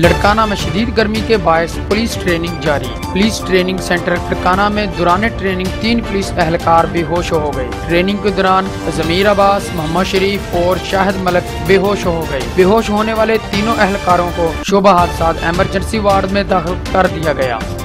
लड़काना में शदीद गर्मी के बायस पुलिस ट्रेनिंग जारी। पुलिस ट्रेनिंग सेंटर लड़काना में दौरान ट्रेनिंग 3 पुलिस एहलकार बेहोश हो गए। ट्रेनिंग के दौरान जमीर अब्बास, मोहम्मद शरीफ और शाहिद मलिक बेहोश हो गए। बेहोश होने वाले तीनों एहलकारों को शोबा हादसा इमरजेंसी वार्ड में दाखिल कर दिया गया।